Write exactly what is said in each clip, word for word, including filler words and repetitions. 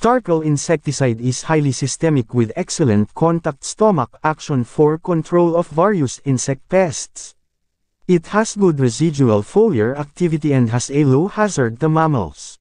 Starkel insecticide is highly systemic with excellent contact stomach action for control of various insect pests. It has good residual foliar activity and has a low hazard to mammals.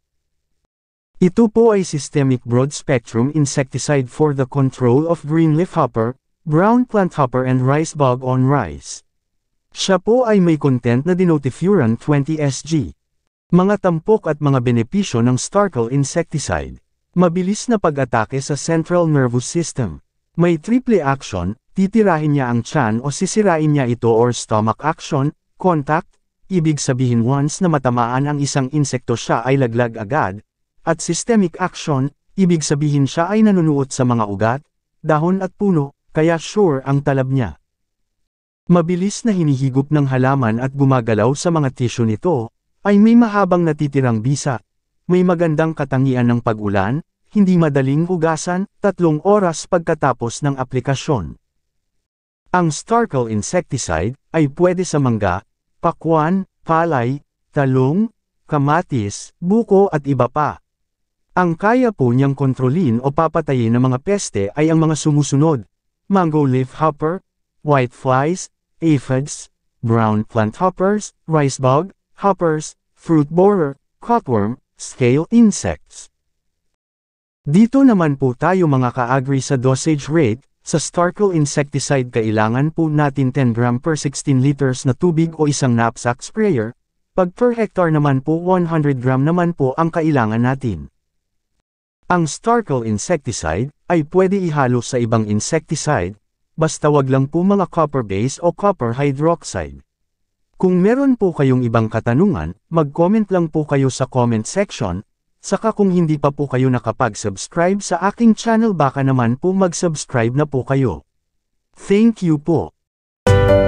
Ito po ay systemic broad-spectrum insecticide for the control of green leafhopper, brown planthopper and rice bug on rice. Siya po ay may content na dinotifuran twenty S G. Mga tampok at mga benepisyo ng Starkel insecticide. Mabilis na pag-atake sa central nervous system. May triple action, titirahin niya ang tiyan o sisirain niya ito or stomach action, contact, ibig sabihin once na matamaan ang isang insekto siya ay laglag agad. At systemic action, ibig sabihin siya ay nanunuot sa mga ugat, dahon at puno, kaya sure ang talab niya. Mabilis na hinihigop ng halaman at gumagalaw sa mga tissue nito, ay may mahabang natitirang bisa. May magandang katangian ng pag-ulan, hindi madaling hugasan, tatlong oras pagkatapos ng aplikasyon. Ang Starkel insecticide ay pwede sa mangga, pakwan, palay, talong, kamatis, buko at iba pa. Ang kaya po niyang kontrolin o papatayin ng mga peste ay ang mga sumusunod: mango leafhopper, whiteflies, aphids, brown planthoppers, rice bug, hoppers, fruit borer, cutworm, scale insects. Dito naman po tayo mga ka-agree sa dosage rate. Sa Starkel insecticide kailangan po natin ten gram per sixteen liters na tubig o isang knapsack sprayer. Pag per hectare naman po one hundred gram naman po ang kailangan natin. Ang Starkel insecticide ay pwede ihalo sa ibang insecticide, basta wag lang po mga copper base o copper hydroxide. Kung meron po kayong ibang katanungan, mag-comment lang po kayo sa comment section, saka kung hindi pa po kayo nakapag-subscribe sa aking channel baka naman po mag-subscribe na po kayo. Thank you po.